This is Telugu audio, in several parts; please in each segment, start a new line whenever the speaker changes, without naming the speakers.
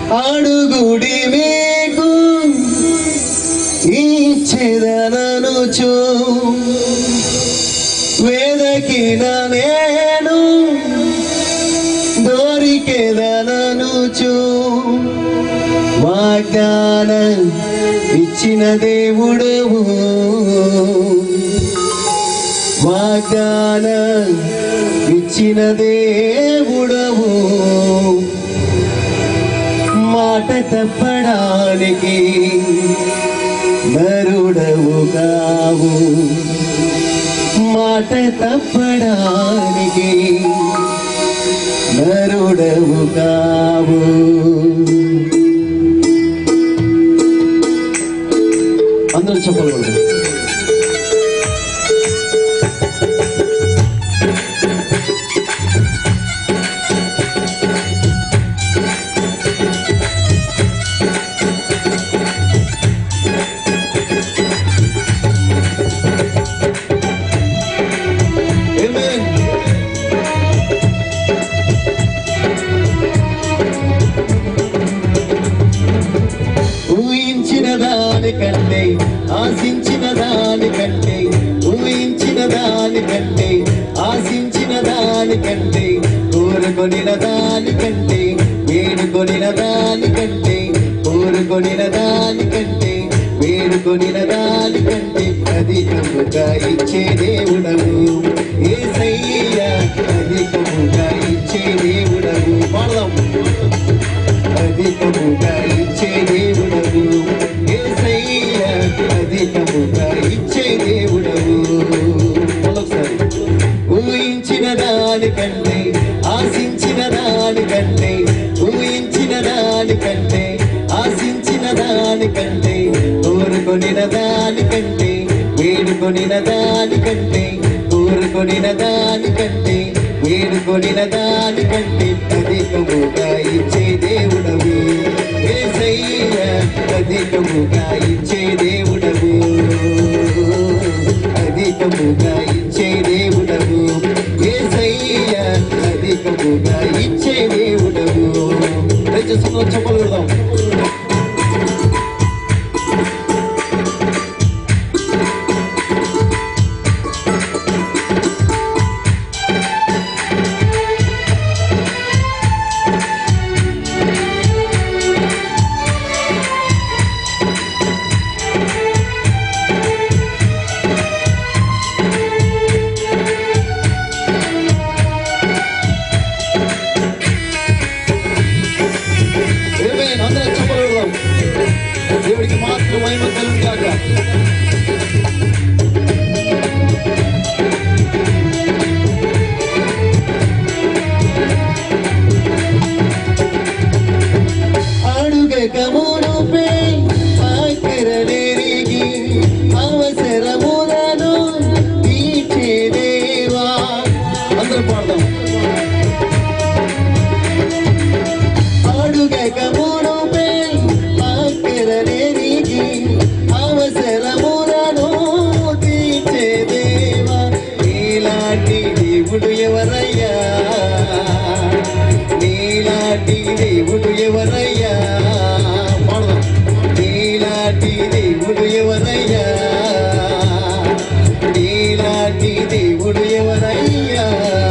అడుగుడి మీకు ఇచ్చేదననుచు వెదకిన నేను దొరికేదననుచు వాగ్దానం ఇచ్చిన దేవుడవు వాగ్దానం ఇచ్చిన దేవుడవు మాట తప్పడానికి నరుడవు కావు మాట తప్పడానికి నరుడవు కావు అందరూ చెప్పకూడదు కంటే ఆశించిన దానికంటే ఊహించిన దానికంటే ఆశించిన దానికంటే కోరుకొనిన దానికంటే వేడుకొనిన దానికంటే కోరుకొనిన దానికంటే వేడుకొనిన దానికంటే అధికముగా ఇచ్చే దేవుడవు యేసయ్యా అధికముగా ఇచ్చే దేవుడవు పాడదాం అధికముగా ఇచ్చే దేవుడవు యేసయ్యా అధికముగా ఇచ్చే దేవుడవు ఒకసారి ఊహించిన దానికంటే ఆశించిన దానికంటే ఊహించిన దానికంటే ఆశించిన దానికంటే కోరుకొనిన దానికంటే వేడుకొనిన దానికంటే కోరుకొనిన దానికంటే వేడుకొనిన దానికంటే అధికముగా ఇచ్చే దేవుడవు యేసయ్యా అధికముగా ఇచ్చే దేవుడవు అధికముగా ఇచ్చే దేవుడవు యేసయ్యా అధికముగా ఇచ్చే దేవుడవు దయచేసి చెప్పలు పెడదాం దేవుడికి మాత్రం మహిమ కలుగుగాక అడుగక మునుపే ఆఖరనెరిగి అవసరములను తీర్చే దేవా అందరూ పాడదాం అడుగక మునుపే ఆఖరనెరిగి అవసరములను తీర్చే దేవా నీలాంటి దేవుడు ఎవరయ్యా నీలాంటి దేవుడు ఎవరయ్యా నీలాంటి దేవుడు ఎవరయ్యా నీలాంటి దేవుడు ఎవరయ్యా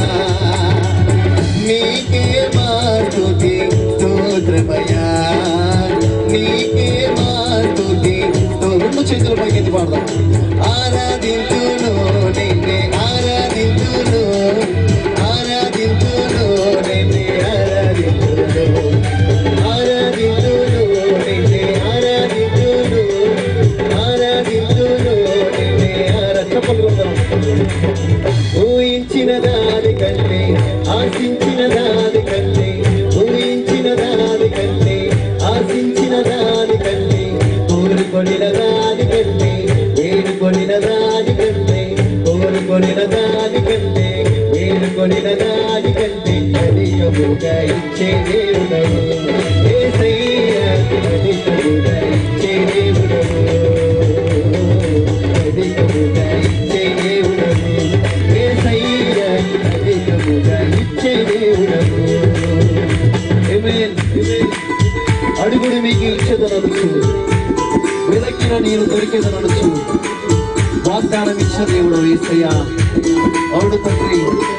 నీకే మా స్తుతి స్తోత్రమయ్యా నీకే మా స్తుతి రెండు చేతుల పైకి ఎత్తి పాడదాం ఆరాధింతును నిన్నే ఆరాధింతును ఆరాధింతును నిన్నే ఆరాధింతును ఆరాధింతును నిన్నే ఆరాధింతును ఆరాధింతును నిన్నే చెప్పగలుగుతాం ఊహించిన దానికంటే ఆశించిన దానికంటే ఊహించిన దానికంటే ఆశించిన దానికంటే కోరుకొనిన దానికంటే వేడుకొనిన దానికంటే కోరుకొనిన దానికంటే వేడుకొనిన దానికంటే అధికముగా ఇచ్చే దేవుడవు యేసయ్యా అధికముగా ఇచ్చే దేవుడవు అధికముగా ఇచ్చే దేవుడవు యేసయ్యా అధికముగా ఇచ్చే దేవుడవు ఆమేన్ నేను దొరికేదనొచ్చు వాగ్దానం ఇచ్చిన దేవుడు యేసయ్యా. అవును తండ్రి.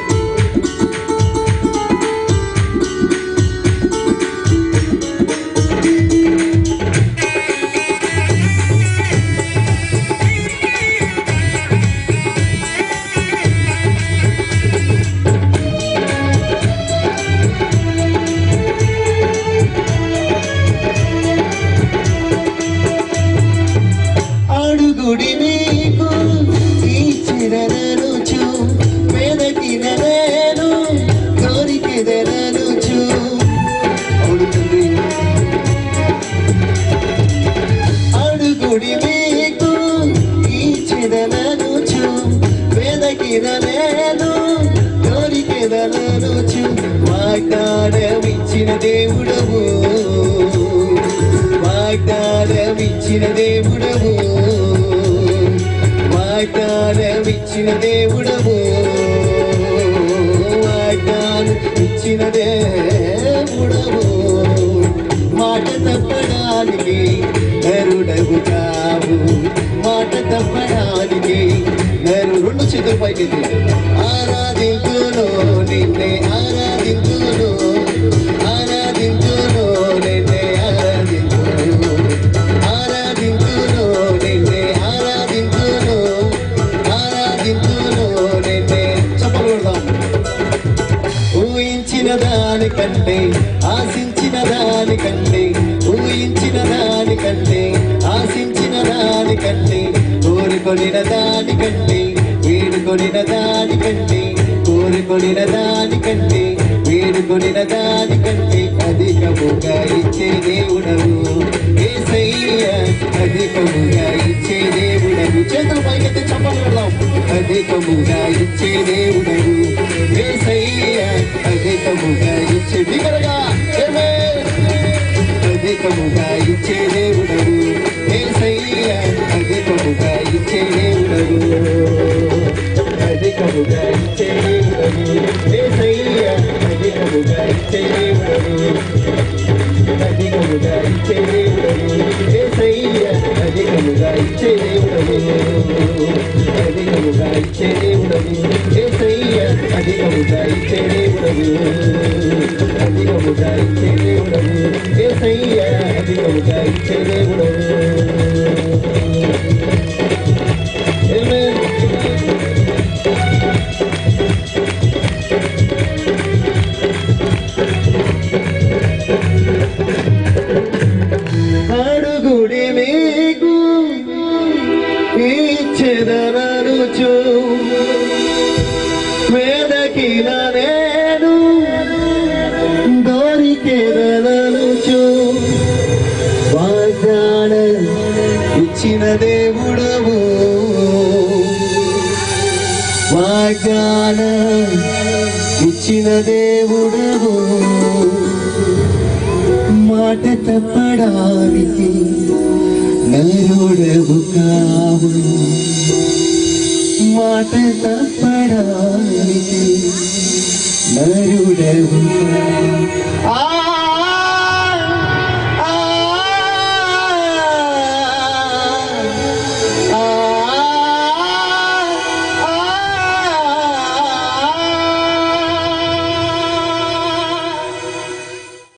అడుగుడి నీకు ఇచ్చిననుచు వెదకిన నేను కోరికెదననుచు. అవుతుంది. అడుగుడి నీకు ఇచ్చిననుచు వెదకిన నేను కోరికెదననుచు. వాగ్దానమిచ్చిన దేవుడవు, వాగ్దానమిచ్చిన దేవుడవు, వాగ్దానమిచ్చిన దేవుడవు, వాగ్దానమిచ్చిన దేవుడవు. మాట తప్పడానికి నరుడవు కావు, మాట తప్పడానికి రెండు చేతుల పైకి ఆరాధింతును నిన్నే, ఆరాధింతును, ఆరాధింతును నిన్నే, ఆరాధింతును, ఆరాధింతును నిన్నే, ఆరాధింతును, ఆరాధింతును నిన్నే. చెప్పకూడదాం. ఊహించిన దానికంటే, ఆశించిన దానికంటే, ఊహించిన దానికంటే, ఆశించిన దానికంటే, కోరుకొనిన దానికంటే, వేడుకొనిన దానికంటే, కోరుకొనిన దానికంటే, వేడుకొనిన దానికంటే అధికముగా ఇచ్చే దేవుడవు యేసయ్యా. అధికముగా ఇచ్చే దేవుడవు. చేతుల పైకెత్తి చెప్పగలం. అధికముగా ఇచ్చే దేవుడవు యేసయ్యా. అధికముగా ఇచ్చే బిగరగా అధికముగా ఇచ్చే దేవుడవు యేసయ్యా. అధికముగా ఇచ్చే దేవుడవు, అధికముగా ఇచ్చే దేవుడవు యేసయ్యా. అధికముగా ఇచ్చే దేవుడవు, అధికముగా ఇచ్చే దేవుడవు యేసయ్యా. అధికముగా ఇచ్చే దేవుడవు, అధికముగా ఇచ్చే దేవుడవు యేసయ్యా. అధికముగా ఇచ్చే దేవుడవు, అధికముగా ఇచ్చే దేవుడవు యేసయ్యా. అధికముగా ఇచ్చే దేవుడవు. అడుగుడి మీకు ఇచ్చెదననుచు వెదకిన నేను దొరికెదననుచు. వాగ్దానం ఇచ్చిన దేవుడవు, వాగ్దానం ఇచ్చిన దేవుడవు. మాట తప్పడానికి నరుడవు కావు, మాట తప్పడానికి నరుడవు కావు.